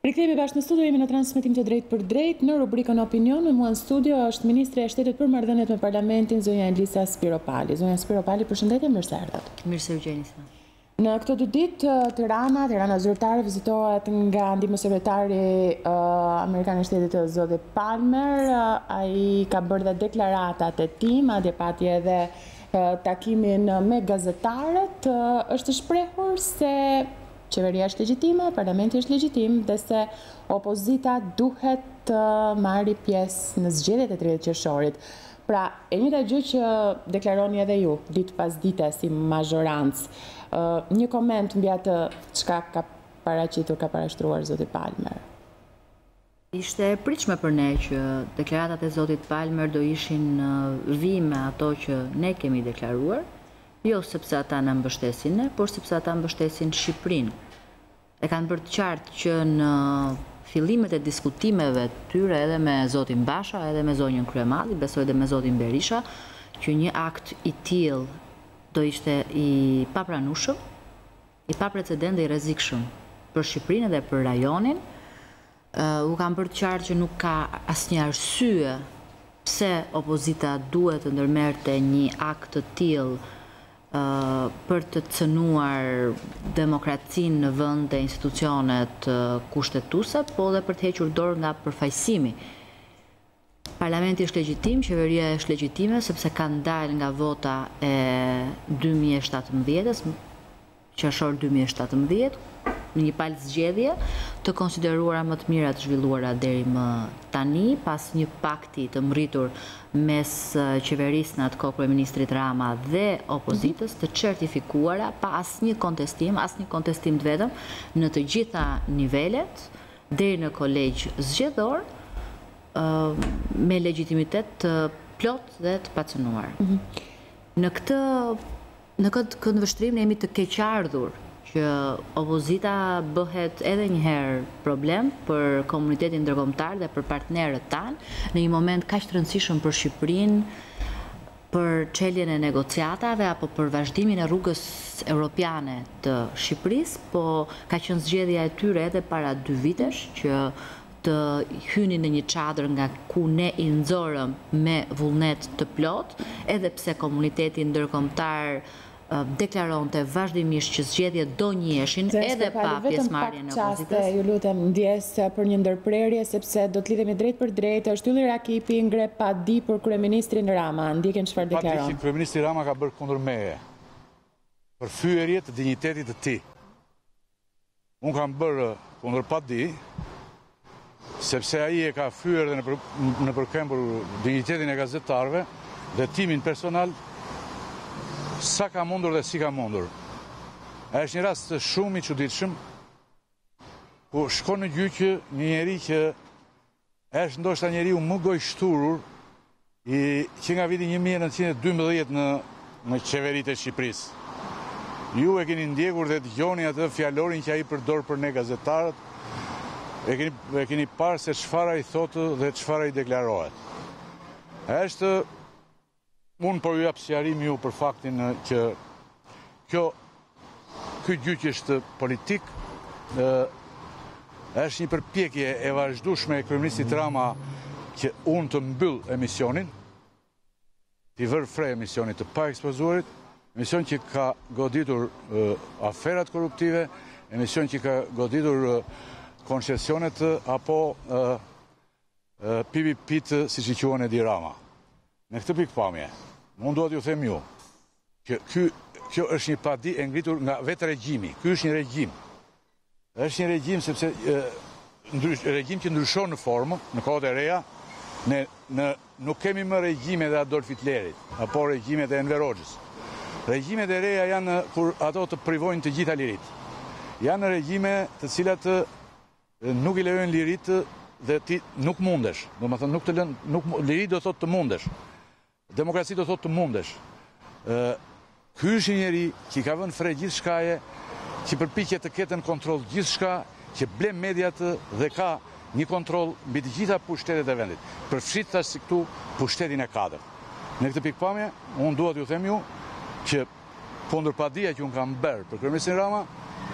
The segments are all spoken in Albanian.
Rikthehemi bashkë në studio, jemi në transmetim të drejtë për drejtë në rubrikën Opinion. Me mua në studio është Ministri e Shtetit për Marrëdhëniet me Parlamentin, zonja Elisa Spiropali. Zonja Spiropali, përshëndetje, mirë se erdhët. Mirë se u gjeni. Në këto 2 ditë, Tirana zyrtare vizitohet nga ndihmësekretari amerikan i Shtetit zoti Palmer. Ai ka bërë dhe deklaratat e tij, madje pati edhe takimin me gazetarët. Është shprehur se qeveria është legjitime, parlamenti është legjitim dhe se opozita duhet të marrë pjesë në zgjedhjet e 30 qershorit. Pra, e njëjta gjë që deklaroni edhe ju, ditë pas dite si mazhorancë. Një koment mbi atë çka ka paraqitur, ka parashtruar zoti Palmer. Ishte e pritshme për ne që deklaratat e zotit Palmer do ishin vijim me ato që ne kemi deklaruar. Jo sepse ata në mbështesin ne, por sepse ata mbështesin Shqipërinë. E kanë bërë të qartë që në fillimet e diskutimeve të tyre edhe me zotin Basha, edhe me zonjën Kryemalli, besoj edhe me zotin Berisha, që një akt i tillë do ishte i papranueshëm, i paprecedent dhe i rrezikshëm për Shqipërinë dhe për rajonin. U kanë bërë të qartë që nuk ka asnjë arsye pse opozita duhet të ndërmerrte një akt të tillë për të cënuar demokracinë në vend dhe institucionet kushtetuese, po dhe për të hequr dorë nga përfaqësimi. Parlamenti është legjitim, qeveria është legjitime, sepse kanë dalë nga vota e 2017-s, qershor 2017, në një palë zgjedhje të konsideruara më të mira të zhvilluara deri më tani, pas një pakti të mritur mes qeverisë në atë kohë kryeministrit Rama dhe opozitës, të certifikuara pa asnjë kontestim të vetëm në të gjitha nivelet, deri në kolegj zgjedhor, me legjitimitet të plot dhe të pacënuar. Në këtë këndvështrim ne jemi të keqardhur që opozita bëhet edhe njëherë problem për komunitetin ndërkombëtar dhe për partnerët tanë në një moment kaq të rëndësishëm për Shqipërinë, për çeljen e negociatave apo për vazhdimin e rrugës europiane të Shqipërisë, po ka qenë zgjedhja e tyre edhe para 2 vitesh që të hynin në një çadër nga ku ne i nxorëm me vullnet të plot, edhe pse komuniteti ndërkombëtar deklaronte vazhdimisht që zgjedhjet do njiheshin edhe pa pjesëmarrjen e opozitës. Ju lutem, ndjes për një ndërprerje sepse do të lidhemi drejt për drejt. Është Ylli Rakipi ngre pa di për kryeministrin Rama. Ndjekin çfarë deklaron. Pati kryeministri Rama ka bërë kundër meje për fyerje të dinjitetit të tij. Unë kam bërë kundër pa di sepse ai e ka fyer dhe në përkëmbur dinjitetin e gazetarëve dhe timin personal sa ka mundur dhe si ka mundur. Është një rast shumë i çuditshëm ku shkon në gjyqë një njeri që është ndoshta njeriu më gojshturur që nga viti 1912 në qeveritë e Shqipërisë. Ju e keni ndjekur dhe dëgjoni atë fjalorin që ai përdor për ne gazetarët. E keni parë se çfarë ai thotë dhe çfarë ai deklarohet. Unë po ju jap sqarim ju për faktin që ky gjyq është politik, është një përpjekje e vazhdueshme e kryeministit Rama që unë të mbyll emisionin, t'i vër fre emisionit të pa ekspozuarit, emision që ka goditur aferat korruptive, emision që ka goditur koncesionet apo PPP-t siç i quhen Edi Rama. Në këtë pikpamje, unë duhet ju them ju, që kjo është një padi e ngritur nga vetë regjimi. Ky është një regjim. Është një regjim sepse regjim që ndryshon në formë, në kohët e reja, nuk kemi më regjime dhe Adolf Hitlerit, apo regjimet e Enver Hoxhës. Regjimet e reja janë kur ato të privojnë të gjitha lirit. Janë regjime të cilat nuk i lejojnë lirit dhe ti nuk mundesh. Do të thonë liri do thotë të mundesh. Demokraci do thotë të mundesh. Ky është një njeri që ka vënë fre gjithçkaje, që përpiqet të ketë në kontroll gjithçka, që blen mediat dhe ka një kontroll mbi të gjitha pushtetet e vendit. Përfshit tash si këtu pushtetin e 4. Në këtë pikpamje, unë dua t'ju them ju që kundër padia që unë kam bërë për kryeministin Rama,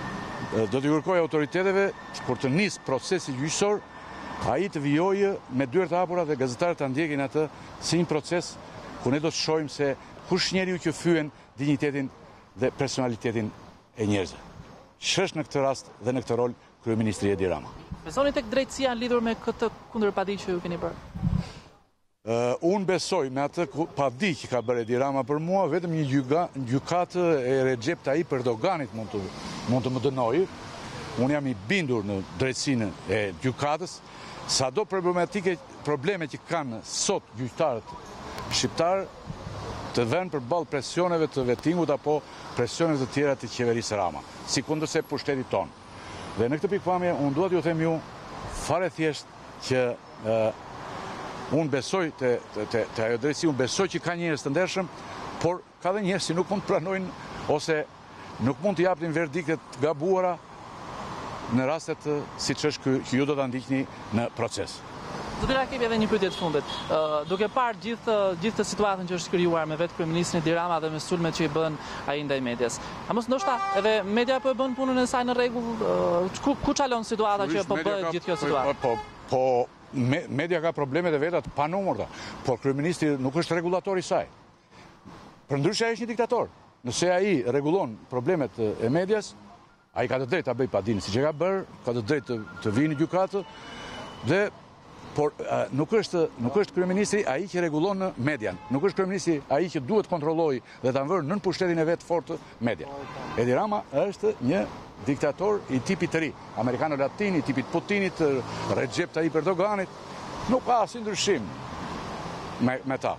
do t'i kërkoj autoriteteve kur të nis procesi gjyqësor, ai të vijojë me dyert e hapura dhe gazetarët ta ndjekin atë si një proces ku ne do të shohim se kush njeriu që fyen dinjitetin dhe personalitetin e njerëzve. Ç'është në këtë rast dhe në këtë rol kryeministri Edi Rama. Besoni tek drejtësia lidhur me këtë kundërpadi që ju keni bërë? Unë besoj me atë padi që ka bërë Edi Rama për mua, vetëm një gjykatë e Recep Tayyip Erdoganit mund të më dënojë. Unë jam i bindur në drejtësinë e gjykatës, sado probleme që kanë sot gjyqtarët shqiptarë të vënë përballë presioneve të vettingut apo presioneve të tjera të qeverisë Rama, sikundërse pushtetit tonë. Dhe në këtë pikpamje unë dua t'ju them ju fare thjesht që unë besoj të ajo drejtësi, unë besoj që ka njerëz të ndershëm, por ka dhe njerëz që nuk mund të pranojnë ose nuk mund të japin verdikte të gabuara në rastet siç është ky që ju do ta ndiqni në proces. Zoti Rakipi, edhe një pyetje të fundit. Duke parë gjithë të situatën që është krijuar me vetë kryeministrin Edi Rama dhe me sulmet që i bën ai ndaj medias. A mos ndoshta edhe media po e bën punën e saj në rregull? Ku çalon situata që po bëhet gjithë kjo situatë? Po media ka problemet e veta të panumërta, por kryeministri nuk është rregullator i saj. Përndryshe ai është një diktator. Nëse ai rregullon problemet e medias, ai ka të drejtë ta bëjë padinë siç e ka bërë, ka të drejtë të vinë në gjykatë dhe por nuk është kryeministri ai që rregullon në median. Nuk është kryeministri ai që duhet kontrollojë dhe ta vërë nën pushtetin e vet fort media. Edi Rama është një diktator i tipit të ri, amerikano latin, i tipit Putinit, Recep Tayyip Erdoganit. Nuk ka asnjë ndryshim me ta.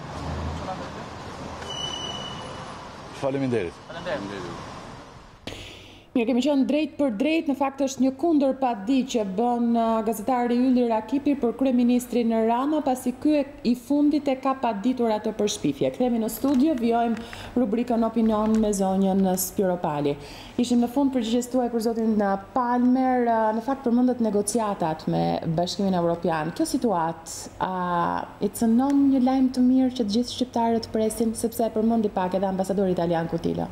Faleminderit. Mirë, kemi qenë drejt për drejt, në fakt është një kundërpadi që bën gazetari Ylli Rakipi për kryeministrin Rama, pasi ky i fundit e ka paditur atë për shpifje. Kthehemi në studio, vijojmë rubrikën Opinion me zonjën Spiro Pali. Ishim në fund përgjigjes tuaj për zotin Palmer, në fakt përmendet negociatat me Bashkimin Evropian. Kjo situatë i cënon një lajm të mirë që të gjithë shqiptarët presin, sepse përmendi pak edhe ambasadori italian Kutila.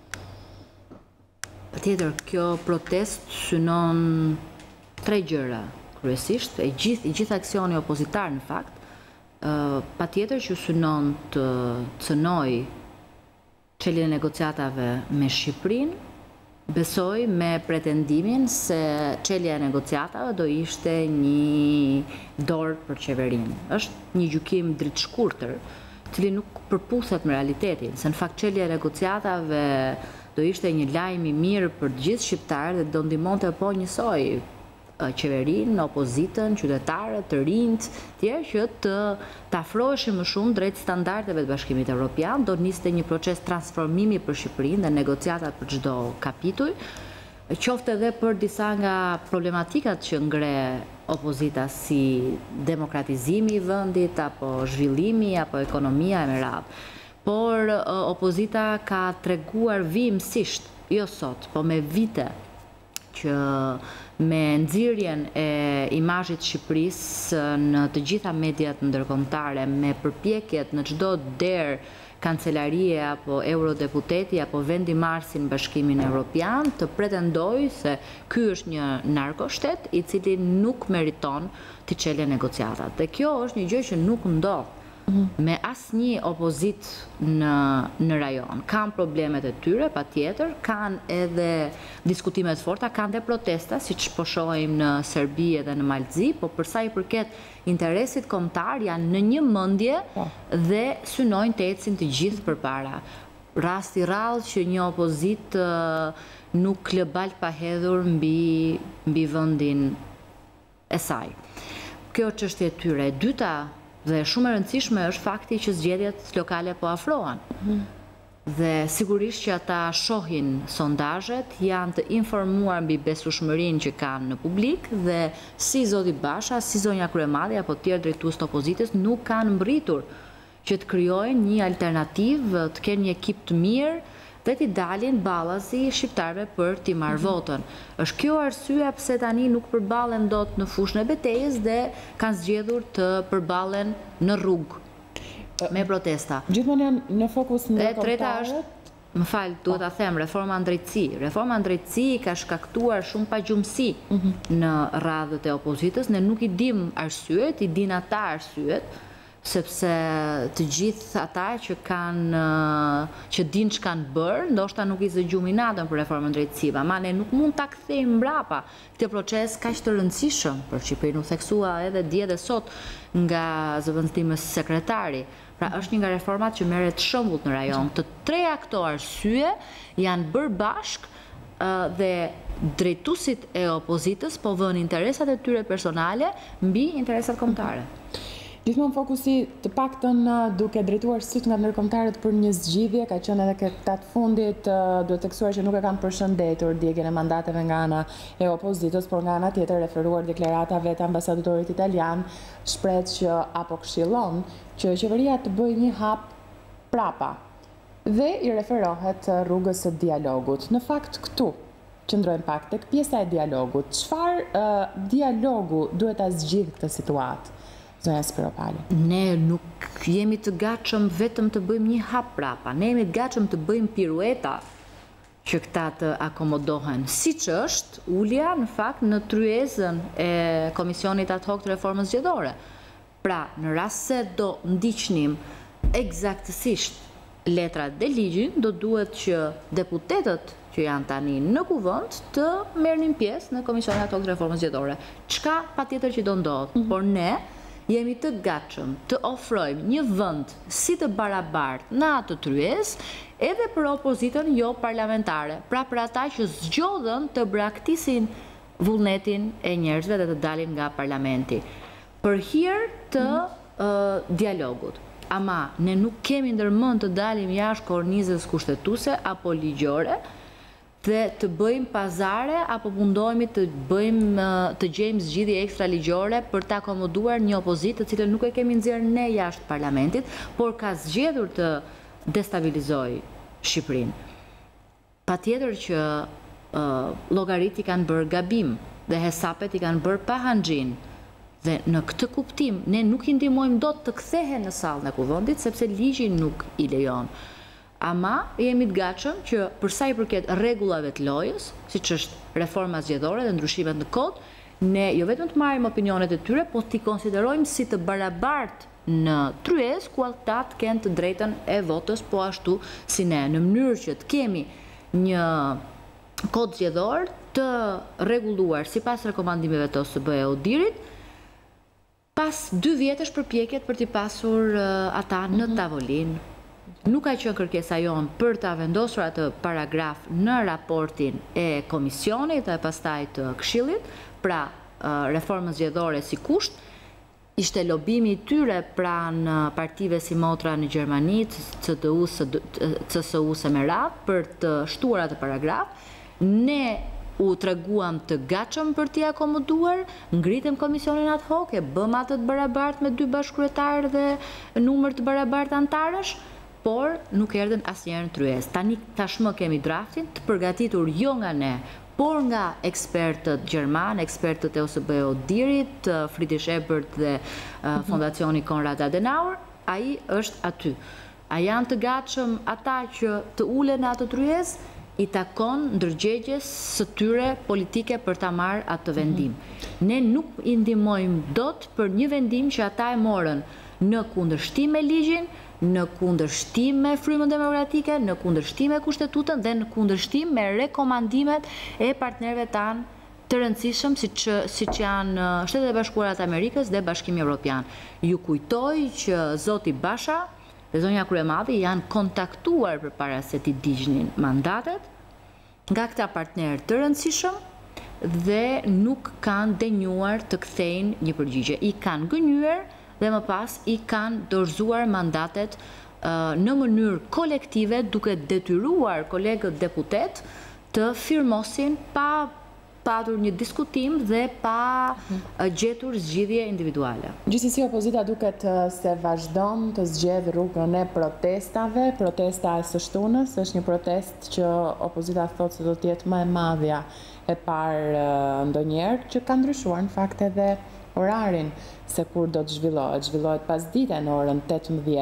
Patjetër, kjo protest synon tre gjëra kryesisht, i gjithë aksioni opozitar në fakt, patjetër që synon të cënoj çeljen e negociatave me Shqipërinë, besoj me pretendimin se çelja e negociatave do ishte një dorë për qeverinë. Është një gjykim dritë-shkurtër, i cili nuk përputhet me realitetin, se në fakt çelja e negociatave do ishte një lajm i mirë për të gjithë shqiptarët dhe do ndihmonte po njësoj qeverinë, opozitën, qytetarët, të rinjt, tjerë që të afroheshin më shumë drejt standardeve të Bashkimit Evropian, do niste një proces transformimi për Shqipërinë dhe negociatat për çdo kapitull, qoftë edhe për disa nga problematikat që ngre opozita si demokratizimi i vendit apo zhvillimi apo ekonomia e me radhë. Por opozita ka treguar vimësisht, jo sot, po me vite, që me nxirjen e imazhit Shqipërisë në të gjitha mediat ndërkombëtare, me përpjekjet në çdo derë kancelarie apo eurodeputeti apo vendimarrësi në Bashkimin Evropian, të pretendojë se ky është një narkoshtet i cili nuk meriton të çelë negociatat. Dhe kjo është një gjë që nuk ndodh me asnjë opozit në rajon. Kanë problemet e tyre, patjetër, kanë edhe diskutimet forta, kanë dhe protesta, siç po shohim në Serbi edhe në Malzi, po për sa i përket interesit kombëtar janë në një mendje dhe synojnë të ecin të gjithë përpara. Rasti rrallë që një opozit nuk lë balë pa hedhur mbi vendin e saj. Kjo çështje e tyre. E dyta, dhe shumë e rëndësishme është fakti që zgjedhjet lokale po afrohen. Dhe sigurisht që ata shohin sondazhet, janë të informuar mbi besueshmërinë që kanë në publik dhe si zoti Basha, si zonja Kryemadhe apo tjerë drejtues të opozitës nuk kanë mbritur që të krijojnë një alternativë, të kenë një ekip të mirë dhe t'i dalin ballazi shqiptarëve për t'i marrë votën. Është kjo arsyeja pse tani nuk përballen dot në fushën e betejës dhe kanë zgjedhur të përballen në rrugë me protesta. Gjithmonë janë në fokus ndërkombëtar. E treta është më falë, duhet ta them, reforma në drejtësi. Reforma në drejtësi ka shkaktuar shumë pagjumësi në radhët e opozitës. Ne nuk i dim arsyet, i din ata arsyet, sepse të gjithë ata që din që kanë bërë, ndoshta nuk i zëgjumi natën për reformën drejtësive, ma ne nuk mund ta kthejmë mbrapa këtë proces kaq të rëndësishëm për Shqipërinë, u theksua edhe dje dhe sot nga zëvendësimës sekretari. Pra është një nga reformat që merret shembull në rajon. Të treja këto arsye janë bërë bashkë dhe drejtuesit e opozitës po vënë interesat e tyre personale mbi interesat kombëtare. Gjithmonë fokusi të paktën duke drejtuar syt nga ndërkombëtarët për një zgjidhje ka qenë edhe këtë fundit, duhet theksuar që nuk e kanë përshëndetur djegjen e mandateve nga ana e opozitës, por nga ana tjetër referuar deklaratave të ambasadorit italian, shpreh që apo këshillon që qeveria të bëjë një hap prapa dhe i referohet rrugës së dialogut. Në fakt këtu qëndrojmë pak tek pjesa e dialogut. Çfarë dialogu duhet ta zgjidhë këtë situatë? Zonja Spiropali. Ne nuk jemi të gatshëm vetëm të bëjmë një hap prapa, ne jemi të gatshëm të bëjmë pirueta që këta të akomodohen. Siç është ulja në fakt në tryezën e Komisionit ad hoc të reformës zgjedhore. Pra, në rast se do ndiqnim eksaktësisht letrat dhe ligjin, do duhet që deputetët që janë tani në kuvend të merrnin pjesë në Komisionin ad hoc të reformës zgjedhore. Çka patjetër që do ndodh, por ne jemi të gatshëm të ofrojmë një vend si të barabartë në atë tryezë edhe për opozitën jo parlamentare, pra për ata që zgjodhen të braktisin vullnetin e njerëzve dhe të dalin nga parlamenti për hir të dialogut. Ama ne nuk kemi ndërmend të dalim jashtë kornizës kushtetuese apo ligjore dhe të bëjmë pazare apo mundohemi të gjejmë zgjidhje ekstra ligjore për të akomoduar një opozitë të cilën nuk e kemi nxjerrë ne jashtë parlamentit, por ka zgjedhur të destabilizojë Shqipërinë. Patjetër që llogarit i kanë bërë gabim dhe hesapet i kanë bërë pa hanxhin. Dhe në këtë kuptim ne nuk i ndihmojmë dot të kthehen në sallën e kuvendit sepse ligji nuk i lejon. Ama jemi të gatshëm që për sa i përket rregullave të lojës, siç është reforma zgjedhore dhe ndryshimet në kod, ne jo vetëm të marrim opinionet e tyre, por t'i konsiderojmë si të barabartë në tryezë ku ata të kenë të drejtën e votës, po ashtu si ne, në mënyrë që të kemi një kod zgjedhor të rregulluar sipas rekomandimeve të OSBE ODIHR-it, pas 2 vjetësh përpjekjet për t'i pasur ata në tavolinë. Nuk ka qenë kërkesa jonë për ta vendosur atë paragraf në raportin e komisionit dhe pastaj të këshillit, pra reformën zgjedhore si kusht, ishte lobimi i tyre pranë partive si Motra në Gjermani, CSU-së me radhë për të shtuar atë paragraf. Ne u treguam të gatshëm për t'i akomoduar, ngritëm komisionin ad hoc, e bëm atë të barabartë me 2 bashkëkryetarë dhe numër të barabartë antarësh, por nuk erdhen asnjëherë në tryezë. Tani tashmë kemi draftin të përgatitur jo nga ne, por nga ekspertët gjerman, ekspertët e OSBE ODIHR-it, Friedrich Ebert dhe Fondacioni Konrad Adenauer, ai është aty. A janë të gatshëm ata që të ulen në atë tryezë? I takon ndërgjegjes së tyre politike për ta marrë atë vendim. Ne nuk i ndihmojmë dot për një vendim që ata e morën në kundërshtim me ligjin, në kundërshtim me frymën demokratike, në kundërshtim me kushtetutën dhe në kundërshtim me rekomandimet e partnerëve tanë të rëndësishëm siç janë Shtetet e Bashkuara të Amerikës dhe Bashkimi Evropian. Ju kujtoj që zoti Basha dhe zonja Kryemadhi janë kontaktuar përpara se t'i digjnin mandatet nga këta partnerë të rëndësishëm dhe nuk kanë denjuar të kthejnë një përgjigje. I kanë gënyer dhe më pas i kanë dorëzuar mandatet në mënyrë kolektive duke detyruar kolegët deputet të firmosin pa patur një diskutim dhe pa gjetur zgjidhje individuale. Gjithsesi opozita duket se vazhdon të zgjedhë rrugën e protestave. Protesta e së shtunës është një protest që opozita thotë se do të jetë më e madhja e parë ndonjëherë, që ka ndryshuar në fakt edhe orarin se kur do të zhvillohet. Zhvillohet pasdite në orën 18.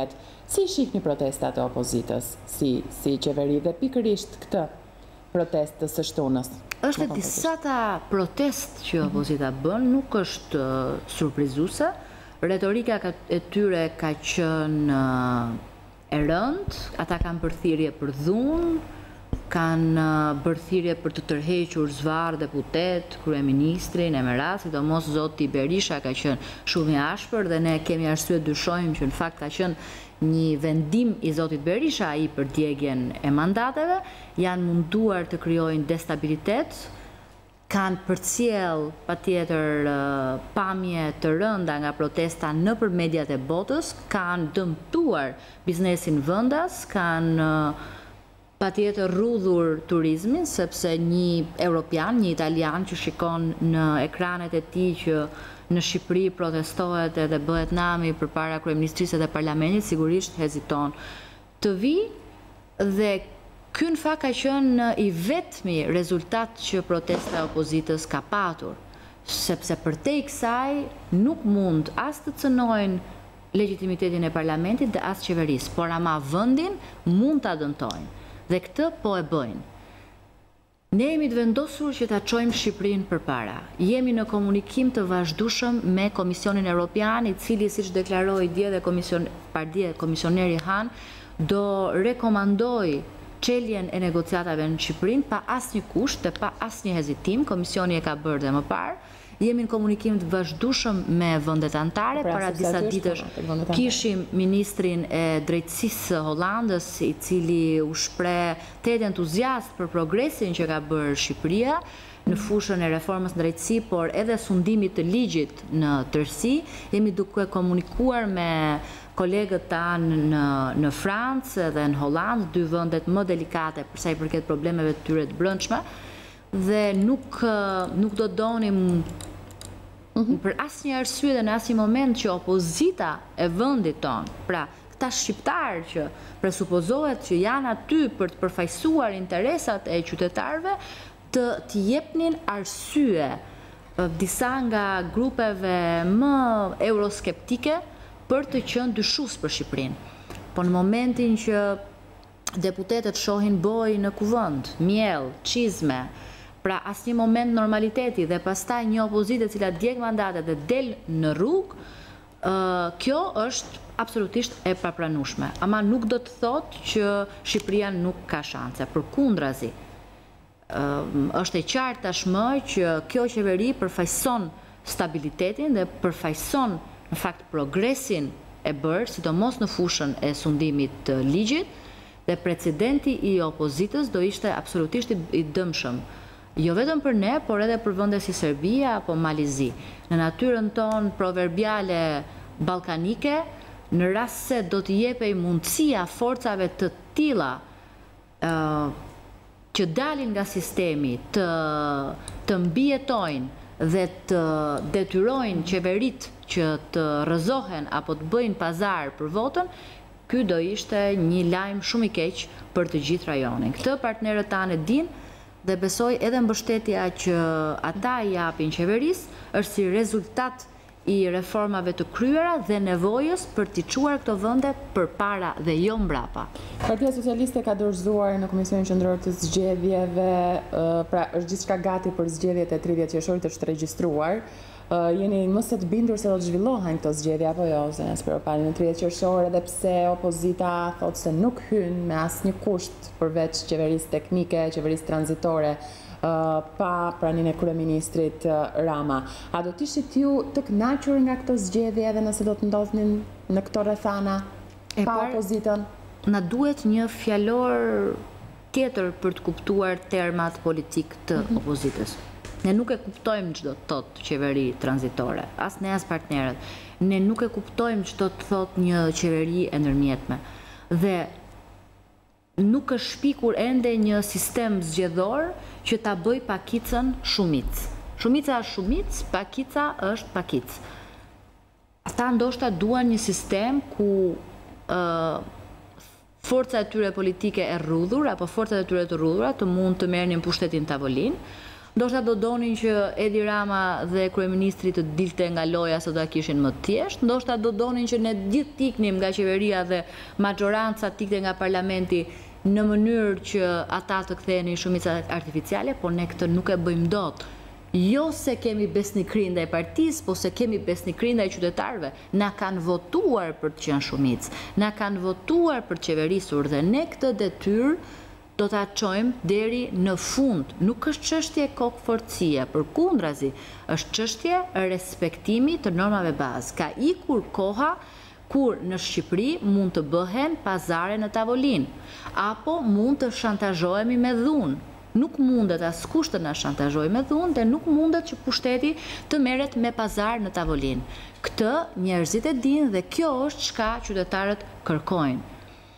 Si shihni protestat e opozitës, si qeveri dhe pikërisht këtë protestë së shtunës? Është disa ta protest që opozita bën, nuk është surprizuese. Retorika e tyre ka qenë e rëndë, ata kanë bërthirje për dhunë, kanë bërthirje për të tërhequr zvarr deputet, kryeministrin e merat, sidomos zoti Berisha ka qenë shumë i ashpër dhe ne kemi arsye dyshojmë që në fakt ka qenë një vendim i zotit Berisha ai për djegjen e mandateve, janë munduar të krijojnë destabilitet, kanë përcjell patjetër pamje të rënda nga protesta nëpër mediat e botës, kanë dëmtuar biznesin vendas, kanë patjetër rrudhur turizmin, sepse një europian, një italian që shikon në ekranet e tij që në Shqipëri protestohet edhe bëhet nami përpara kryeministrisë dhe parlamentit, sigurisht heziton të vi dhe ky në fakt ka qenë i vetmi rezultat që protesta e opozitës ka patur, sepse përtej kësaj nuk mund as të cënojnë legitimitetin e parlamentit dhe as qeverisë, por ama vendin mund ta dëmtojnë. Dhe këtë po e bëjnë. Ne jemi të vendosur që ta çojmë Shqipërinë përpara. Jemi në komunikim të vazhdueshëm me Komisionin Evropian, i cili siç deklaroi dje dhe komisioneri Han, do rekomandoj çeljen e negociatave në Shqipërinë pa asnjë kusht dhe pa asnjë hezitim. Komisioni e ka bërë dhe më parë. Jemi në komunikim të vazhdueshëm me vendet anëtare. Para disa ditësh kishim ministrin e drejtësisë së Hollandës, i cili u shpreh tetë entuziast për progresin që ka bërë Shqipëria në fushën e reformës në drejtësi, por edhe sundimit të ligjit në tërësi. Jemi duke komunikuar me kolegët tanë në Francë dhe në Hollandë, dy vendet më delikate për sa i përket problemeve të tyre të brendshme, dhe nuk do donim për asnjë arsye dhe në asnjë moment që opozita e vendit tonë, pra këta shqiptarë që presupozohet që janë aty për të përfaqësuar interesat e qytetarëve, të jepnin arsye disa nga grupeve më euroskeptike për të qenë dyshues për Shqipërinë. Po në momentin që deputetët shohin boj në kuvend, miell, çizme, pra asnjë moment normaliteti dhe pastaj një opozitë e cila djeg mandate dhe del në rrugë, kjo është absolutisht e papranueshme. Ama nuk do të thotë që Shqipëria nuk ka shanse, përkundrazi. Është e qartë tashmë që kjo qeveri përfaqëson stabilitetin dhe përfaqëson në fakt progresin e bërë, sidomos në fushën e sundimit të ligjit, dhe precedenti i opozitës do ishte absolutisht i dëmshëm. Jo vetëm për ne, por edhe për vende si Serbia apo Malizi. Në natyrën tonë proverbiale ballkanike, në rast se do të jepej mundësia forcave të tilla që dalin nga sistemi të mbijetojnë dhe të detyrojnë qeverit që të rrëzohen apo të bëjnë pazar për votën, ky do ishte një lajm shumë i keq për të gjithë rajonin. Këtë partnerët tanë dinë dhe besoj edhe mbështetja që ata i japin qeverisë është si rezultat i reformave të kryera dhe nevojës për t'i çuar këto vende përpara dhe jo mbrapa. Partia Socialiste ka dorëzuar në Komisionin Qendror të Zgjedhjeve, pra është gjithçka gati për zgjedhjet e 30 qershorit, është regjistruar. Jeni më së të bindur se do të zhvillohen këto zgjedhje apo jo, se nësë përpani në 30 qershor, edhe pse opozita thotë se nuk hyn me asnjë kusht përveç qeverisë teknike, qeverisë tranzitore, pa pranin e kryeministrit Rama. A do t'ishit ju të kënaqur nga këto zgjedhje edhe nëse do të ndodhnin në këto rrethana pa opozitën? Na duhet një fjalor tjetër për të kuptuar termat politik të opozitës. Ne nuk e kuptojmë ç'do të thotë qeveri tranzitore, as ne as partnerët. Ne nuk e kuptojmë ç'do të thotë një qeveri e ndërmjetme. Dhe nuk është shpikur ende një sistem zgjedhor që ta bëj pakicën shumicë. Shumica është shumicë, pakica është pakicë. Ata ndoshta duan një sistem ku forca e tyre politike e rrudhur apo forcat e tyre të rrudhura të mund të merrnin pushtetin tavolinë Ndoshta do donin që Edi Rama dhe kryeministri të dilte nga loja se do ta kishin më thjesht, ndoshta do donin që ne gjithë tiknim nga qeveria dhe majoranca tikte nga parlamenti në mënyrë që ata të kthehen në shumica artificiale, por ne këtë nuk e bëjmë dot. Jo se kemi besnikëri ndaj partisë, po se kemi besnikëri ndaj qytetarëve. Na kanë votuar për të qenë shumicë, na kanë votuar për të qeverisur dhe ne këtë detyrë do ta çojmë deri në fund. Nuk është çështje kokëforcie, përkundrazi, është çështje respektimi të normave bazë. Ka ikur koha kur në Shqipëri mund të bëhen pazare në tavolinë, apo mund të shantazhohemi me dhunë. Nuk mundet askush të na shantazhojë me dhunë dhe nuk mundet që pushteti të merret me pazar në tavolinë. Këtë njerëzit e dinë dhe kjo është çka qytetarët kërkojnë.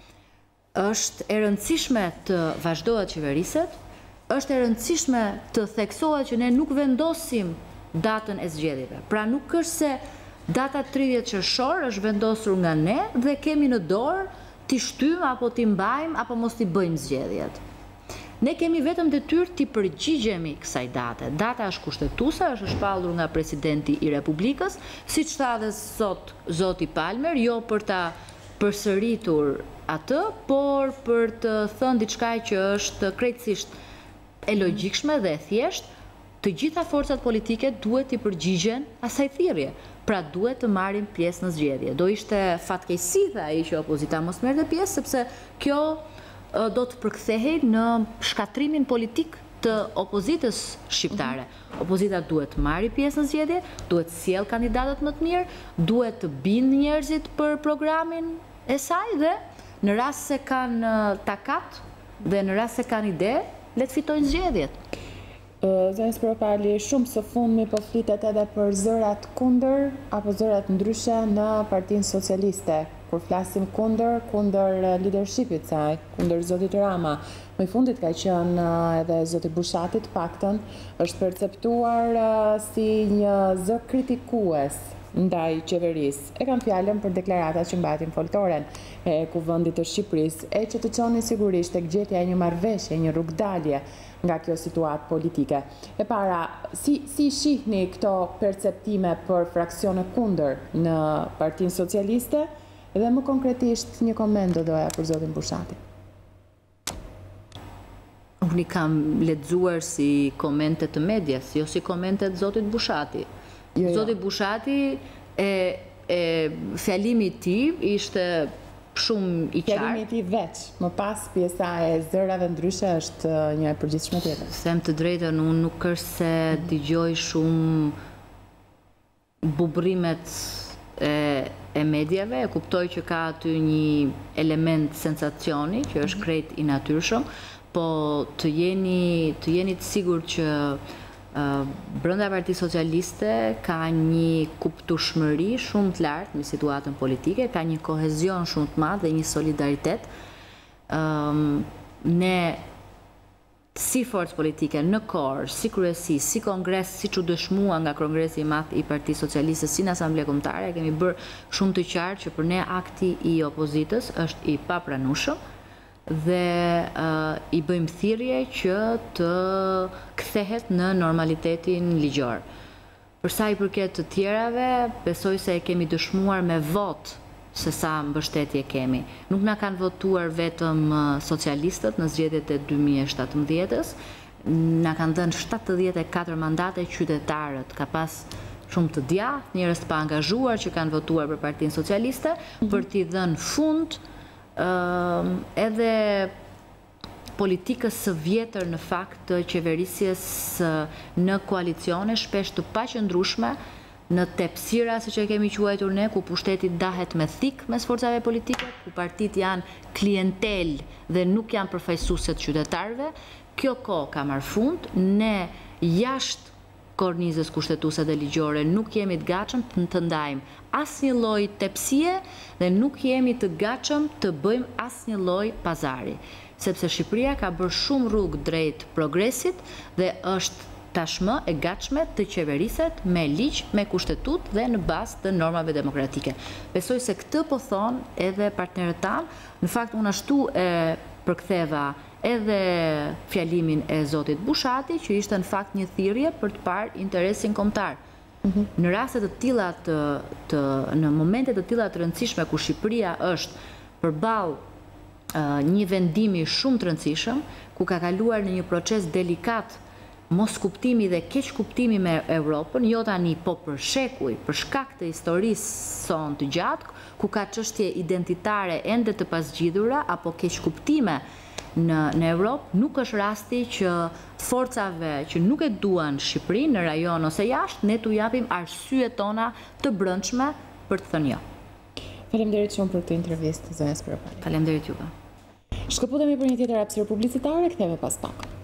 Është e rëndësishme të vazhdohet qeveriset, është e rëndësishme të theksohet që ne nuk vendosim datën e zgjedhjeve. Pra nuk është se data 30 qershor është vendosur nga ne dhe kemi në dorë t'i shtym apo t'i mbajmë apo mos t'i bëjmë zgjedhjet. Ne kemi vetëm detyrë t'i përgjigjemi kësaj date. Data është kushtetuese, është shpallur nga presidenti i Republikës, siç tha dhe sot zoti Palmer, jo për ta përsëritur atë, por për të thënë diçka që është krejtësisht e logjikshme dhe e thjeshtë, të gjitha forcat politike duhet t'i përgjigjen asaj thirrje. Pra duhet të marrin pjesë në zgjedhje. Do ishte fatkeqësi tha ai që opozita mos merrte pjesë, sepse kjo do të përkthehej në shkatrimin politik të opozitës shqiptare. Opozita duhet të marrë pjesë në zgjedhje, duhet të sjellë kandidatët më të mirë, duhet të bindë njerëzit për programin e saj dhe në rast se kanë takat dhe në rast se kanë ide, le të fitojnë zgjedhjet. Zënës Propali, shumë së fundmi po flitet edhe për zërat kundër apo zërat ndryshe në Partinë Socialiste. Kur flasim kundër leadershipit saj, kundër zotit Rama, më i fundit ka qenë edhe zoti Bushati të paktën, është perceptuar si një zë kritikues ndaj qeverisë. E kam fjalën për deklaratat që mbatin foltoren e Kuvendit të Shqipërisë, e që të çonin sigurisht tek gjetja e një marrëveshje, një rrugdalje nga kjo situatë politike. E para, si shihni këto perceptime për fraksione kundër në Partinë Socialiste? Dhe më konkretisht një koment do doja për zotin Bushati. Unë i kam lexuar si komente të medias, jo si komente të zotit Bushati. Zoti Bushati, fjalimi i tij ishte shumë i qartë. Fjalimi i tij veç, më pas pjesa e zërave ndryshe është një e përgjithshme tjetër. Them të drejtën, unë nuk është se dëgjoj shumë bubrimet e medjave, e kuptoj që ka aty një element sensacioni që është krejt i natyrshëm, po të jeni të sigurt që brenda Partisë Socialiste ka një kuptueshmëri shumë të lartë në situatën politike, ka një kohezion shumë të madh dhe një solidaritet. Ne si forcë politike në KOR, si kryesi, si kongres, si që dëshmua nga kongresi i madh i Partisë Socialiste, si në Asamble Kombëtare, kemi bërë shumë të qartë që për ne akti i opozitës është i papranueshëm dhe i bëjmë thirrje që të kthehet në normalitetin ligjor. Për sa i përket të tjerave, besoj se e kemi dëshmuar me votë se sa mbështetje kemi. Nuk na kanë votuar vetëm socialistët në zgjedhjet e 2017-s, na kanë dhënë 74 mandate qytetarët, ka pas shumë të djathtë, njerëz të paangazhuar që kanë votuar për Partinë Socialiste për t'i dhënë fund edhe politikës së vjetër në fakt të qeverisjes në koalicione shpesh të paqëndrueshme, në tepsira, siç e kemi quajtur ne, ku pushteti dahet me thik mes forcave politike, ku partitë janë klientel dhe nuk janë përfaqësuese të qytetarëve. Kjo kohë ka marrë fund, ne jashtë kornizës kushtetuese dhe ligjore nuk jemi të gatshëm të ndajmë asnjë lloj tepsie dhe nuk jemi të gatshëm të bëjmë asnjë lloj pazari, sepse Shqipëria ka bërë shumë rrugë drejt progresit dhe është tashmë e gatshme të qeveriset me ligj, me kushtetut dhe në bazë të normave demokratike. Besoj se këtë po thonë edhe partnerët tanë. Në fakt, unë ashtu e përktheva edhe fjalimin e zotit Bushati, që ishte në fakt një thirrje për të parë interesin kombëtar. Në raste të tilla në momente të tilla të rëndësishme ku Shqipëria është përballë një vendimi shumë të rëndësishëm, ku ka kaluar në një proces delikat mos kuptimi dhe keq kuptimi me Europën, jo tani po për shekuj, për shkak të historisë son të gjatë, ku ka çështje identitare ende të pasgjidhura apo keq kuptime në Europë, nuk është rasti që forcave që nuk e duan Shqipërinë në rajon ose jashtë, ne t'u japim arsyet tona të brendshme për të thënë jo. Faleminderit shumë për këtë intervistë, zonja Spiropali. Faleminderit juve. Shkëputemi për një tjetër hapësirë publicitare, kthehemi pas pak.